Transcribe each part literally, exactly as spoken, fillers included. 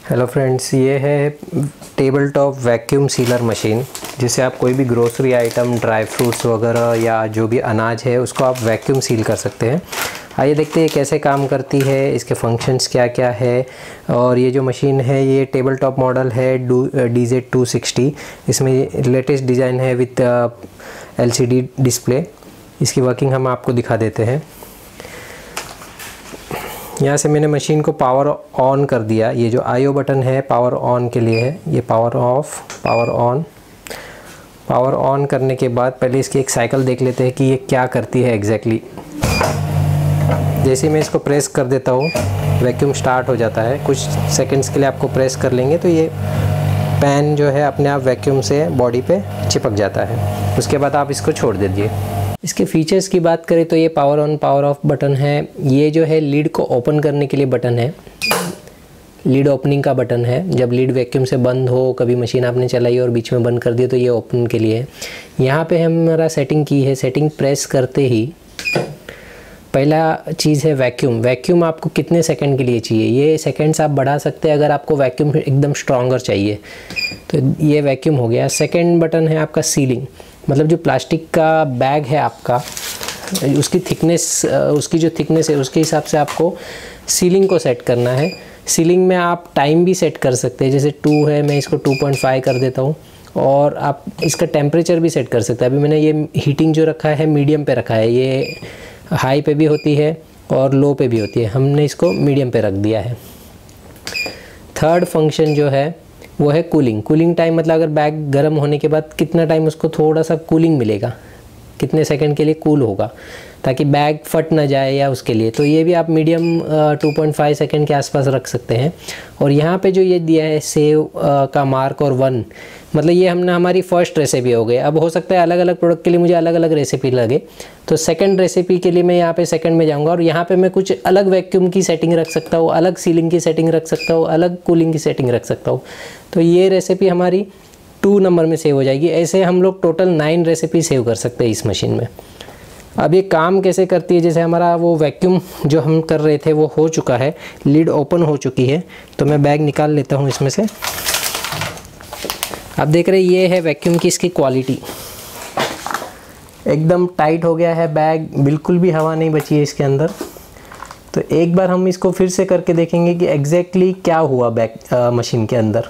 Hello friends, ये है table top vacuum sealer machine, जिससे आप कोई भी ग्रोसरी आइटम, ड्राई फ्रूट्स वगैरह या जो भी अनाज है उसको आप वैक्यूम सील कर सकते हैं। आइए देखते हैं कैसे काम करती है, इसके फंक्शंस क्या क्या है। और ये जो मशीन है ये टेबल टॉप मॉडल है डी जेड टू सिक्सटी। इसमें लेटेस्ट डिज़ाइन है with L C D display. इसकी वर्किंग हम आपको दिखा देते हैं। यहाँ से मैंने मशीन को पावर ऑन कर दिया। ये जो आई ओ बटन है पावर ऑन के लिए है, ये power off, power on. Power on करने के बाद पहले इसकी एक साइकिल देख लेते हैं कि ये क्या करती है एग्जैक्टली। जैसे मैं इसको प्रेस कर देता हूँ वैक्यूम स्टार्ट हो जाता है। कुछ सेकंड्स के लिए आपको प्रेस कर लेंगे तो ये पैन जो है अपने आप वैक्यूम से बॉडी पे चिपक जाता है। उसके बाद आप इसको छोड़ दीजिए। इसके फीचर्स की बात करें तो ये power on power off button है। ये जो है लीड को ओपन करने के लिए बटन है, लीड ओपनिंग का बटन है। जब लीड वैक्यूम से बंद हो, कभी मशीन आपने चलाई और बीच में बंद कर दी तो ये ओपन के लिए है। यहाँ पे हमारा सेटिंग की है। सेटिंग प्रेस करते ही पहला चीज़ है वैक्यूम। वैक्यूम आपको कितने सेकंड के लिए चाहिए, ये सेकंड्स आप बढ़ा सकते हैं अगर आपको वैक्यूम एकदम स्ट्रॉन्गर चाहिए तो ये वैक्यूम हो गया। सेकंड बटन है आपका सीलिंग, मतलब जो प्लास्टिक का बैग है आपका, उसकी थिकनेस, उसकी जो थिकनेस है उसके हिसाब से आपको सीलिंग को सेट करना है। सीलिंग में आप टाइम भी सेट कर सकते हैं, जैसे टू है, मैं इसको टू पॉइंट फाइव कर देता हूँ। और आप इसका टेम्परेचर भी सेट कर सकते हैं। अभी मैंने ये हीटिंग जो रखा है मीडियम पे रखा है। ये हाई पे भी होती है और लो पे भी होती है, हमने इसको मीडियम पे रख दिया है। थर्ड फंक्शन जो है वो है कूलिंग। कूलिंग टाइम मतलब अगर बैग गर्म होने के बाद कितना टाइम उसको थोड़ा सा कूलिंग मिलेगा, कितने सेकंड के लिए कूल होगा ताकि बैग फट ना जाए या उसके लिए। तो ये भी आप medium two point five second के आसपास रख सकते हैं। और यहाँ पे जो ये दिया है सेव का मार्क और वन, मतलब ये हमने हमारी फर्स्ट रेसिपी हो गई। अब हो सकता है अलग अलग प्रोडक्ट के लिए मुझे अलग अलग रेसिपी लगे, तो सेकंड रेसिपी के लिए मैं यहाँ पे सेकंड में जाऊँगा और यहाँ पे मैं कुछ अलग वैक्यूम की सेटिंग रख सकता हूँ, अलग सीलिंग की सेटिंग रख सकता हूँ, अलग कूलिंग की सेटिंग रख सकता हूँ। तो ये रेसिपी हमारी टू नंबर में सेव हो जाएगी। ऐसे हम लोग टोटल नाइन रेसिपी सेव कर सकते हैं इस मशीन में। अब ये काम कैसे करती है, जैसे हमारा वो वैक्यूम जो हम कर रहे थे वो हो चुका है, लीड ओपन हो चुकी है, तो मैं बैग निकाल लेता हूँ इसमें से। आप देख रहे हैं ये है वैक्यूम की इसकी क्वालिटी, एकदम टाइट हो गया है बैग, बिल्कुल भी हवा नहीं बची है इसके अंदर। तो एक बार हम इसको फिर से करके देखेंगे कि एग्जैक्टली क्या हुआ बैग मशीन के अंदर।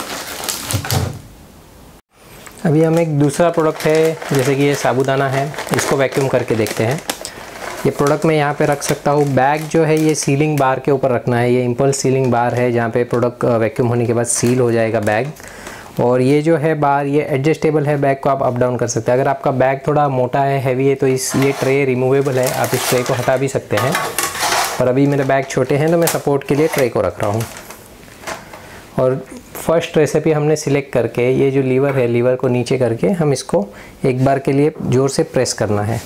अभी हम एक दूसरा प्रोडक्ट है, जैसे कि ये साबूदाना है, इसको वैक्यूम करके देखते हैं। ये प्रोडक्ट मैं यहाँ पे रख सकता हूँ। बैग जो है ये सीलिंग बार के ऊपर रखना है। ये इम्पल्स सीलिंग बार है जहाँ पे प्रोडक्ट वैक्यूम होने के बाद सील हो जाएगा बैग। और ये जो है बार ये एडजस्टेबल है, बैग को आप अप डाउन कर सकते हैं। अगर आपका बैग थोड़ा मोटा है, हैवी है, तो इस ये ट्रे रिमूवेबल है, आप इस ट्रे को हटा भी सकते हैं। पर अभी मेरे बैग छोटे हैं तो मैं सपोर्ट के लिए ट्रे को रख रहा हूँ। और फर्स्ट रेसिपी हमने सिलेक्ट करके ये जो लीवर है, लीवर को नीचे करके हम इसको एक बार के लिए ज़ोर से प्रेस करना है।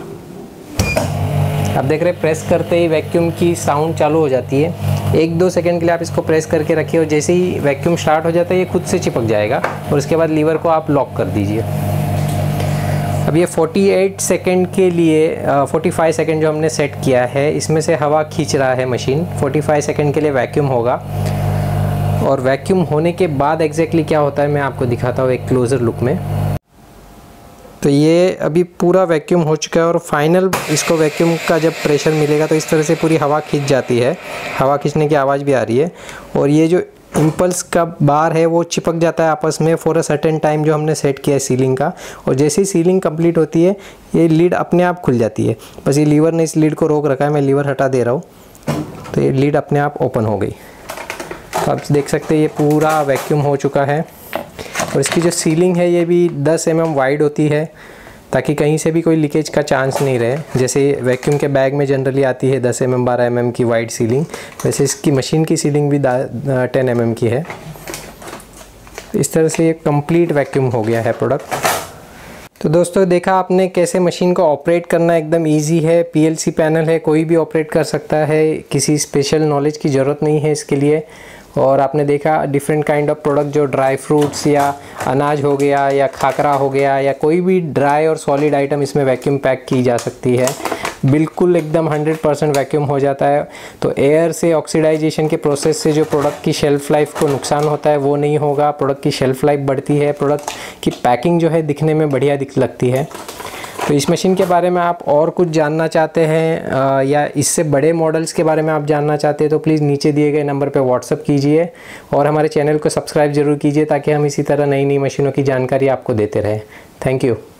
आप देख रहे हैं प्रेस करते ही वैक्यूम की साउंड चालू हो जाती है। एक दो सेकंड के लिए आप इसको प्रेस करके रखिए और जैसे ही वैक्यूम स्टार्ट हो जाता है ये खुद से चिपक जाएगा। और उसके बाद लीवर को आप लॉक कर दीजिए। अब ये अड़तालीस सेकंड के लिए पैंतालीस सेकंड जो हमने सेट किया है, इसमें से हवा खींच रहा है मशीन। पैंतालीस सेकंड के लिए वैक्यूम होगा। और वैक्यूम होने के बाद एग्जैक्टली क्या होता है मैं आपको दिखाता हूँ एक क्लोज़र लुक में। तो ये अभी पूरा वैक्यूम हो चुका है और फाइनल इसको वैक्यूम का जब प्रेशर मिलेगा तो इस तरह से पूरी हवा खींच जाती है। हवा खींचने की आवाज़ भी आ रही है। और ये जो इम्पल्स का बार है वो चिपक जाता है आपस में फॉर अ सर्टेन टाइम जो हमने सेट किया है सीलिंग का। और जैसे ही सीलिंग कंप्लीट होती है ये लीड अपने आप खुल जाती है। बस ये लीवर ने इस लीड को रोक रखा है, मैं लीवर हटा दे रहा हूँ तो ये लीड अपने आप ओपन हो गई। तो आप देख सकते हैं ये पूरा वैक्यूम हो चुका है। और इसकी जो सीलिंग है ये भी दस एम एम वाइड होती है ताकि कहीं से भी कोई लीकेज का चांस नहीं रहे। जैसे वैक्यूम के बैग में जनरली आती है दस एम एम बारह एम एम की वाइड सीलिंग, वैसे इसकी मशीन की सीलिंग भी टेन एम एम की है। इस तरह से ये कंप्लीट वैक्यूम हो गया है प्रोडक्ट। तो दोस्तों देखा आपने कैसे मशीन को ऑपरेट करना एकदम इजी है। पीएलसी पैनल है, कोई भी ऑपरेट कर सकता है, किसी स्पेशल नॉलेज की ज़रूरत नहीं है इसके लिए। और आपने देखा डिफरेंट काइंड ऑफ प्रोडक्ट, जो ड्राई फ्रूट्स या अनाज हो गया या खाकरा हो गया या कोई भी ड्राई और सॉलिड आइटम इसमें वैक्यूम पैक की जा सकती है। बिल्कुल एकदम हंड्रेड परसेंट वैक्यूम हो जाता है। तो एयर से ऑक्सीडाइजेशन के प्रोसेस से जो प्रोडक्ट की शेल्फ़ लाइफ को नुकसान होता है वो नहीं होगा, प्रोडक्ट की शेल्फ़ लाइफ बढ़ती है, प्रोडक्ट की पैकिंग जो है दिखने में बढ़िया दिख लगती है। तो इस मशीन के बारे में आप और कुछ जानना चाहते हैं आ, या इससे बड़े मॉडल्स के बारे में आप जानना चाहते हैं तो प्लीज़ नीचे दिए गए नंबर पर व्हाट्सअप कीजिए और हमारे चैनल को सब्सक्राइब ज़रूर कीजिए ताकि हम इसी तरह नई नई मशीनों की जानकारी आपको देते रहें। Thank you.